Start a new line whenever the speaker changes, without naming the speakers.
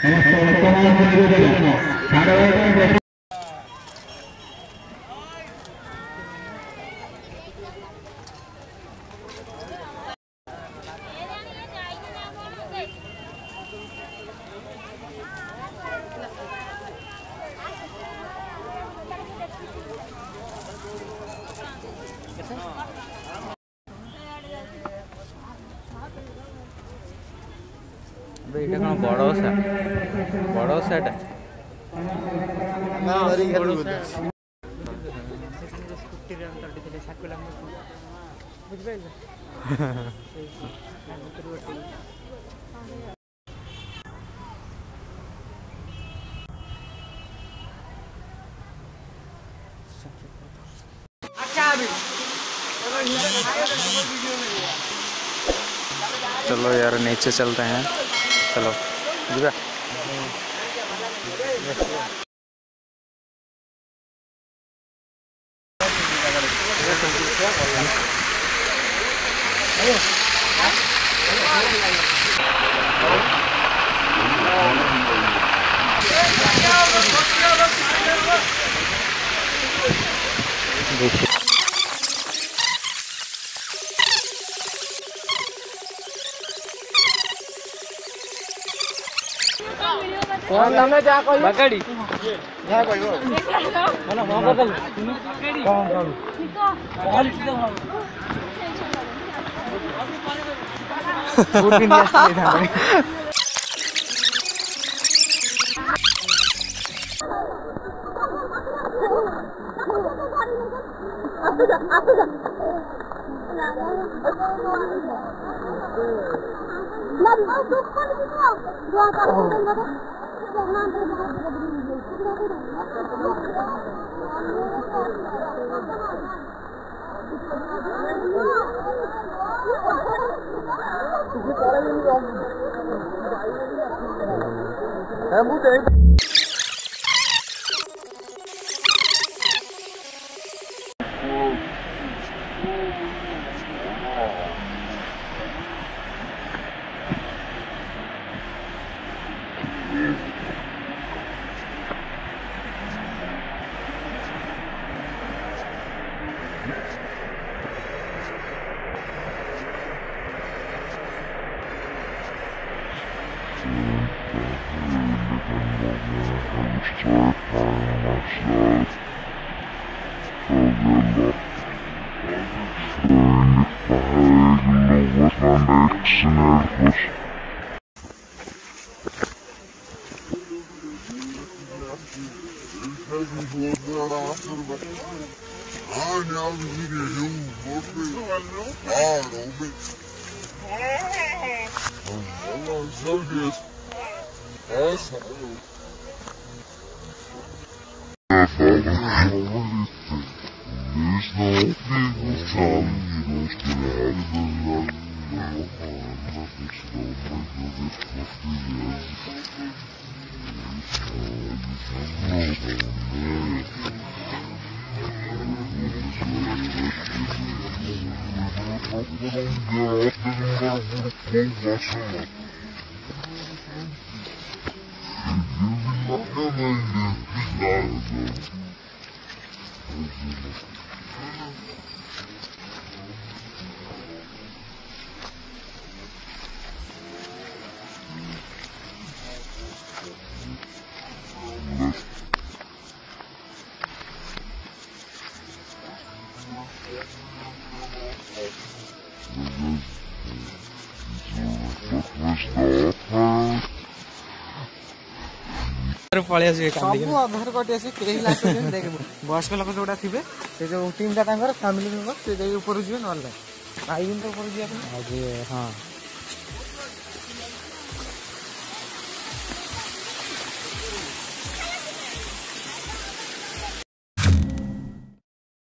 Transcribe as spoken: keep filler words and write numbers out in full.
এটা কোন বড় ওসা বড় ওসাটা না হরি গেল স্কুটি রে অন্তর দিলে সাকুলা বুঝবাইলে अच्छा अभी चलो यार नीचे चलते हैं चलो जुगा देखिए कौन तमे जा कहियो बकड़ी जा कहियो माने हां बदल कौन कौन कौन गुड दिन आसी था पळे आसी सब आधार कार्ड आसी केही लाग देख बस के लोग जोडा थिबे से जो टीम का तांगर फैमिली मेंबर से ऊपर जिवे न ऑनलाइन आई दिन तो ऊपर जिया आज हां